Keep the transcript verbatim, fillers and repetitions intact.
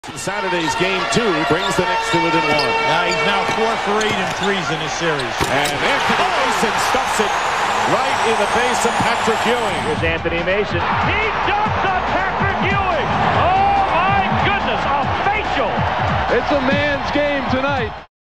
Saturday's game two brings the Knicks to within one. Uh, he's now four for eight and threes in this series. And Anthony Mason stuffs it right in the face of Patrick Ewing. Here's Anthony Mason. He dunks on Patrick Ewing. Oh my goodness, a facial. It's a man's game tonight.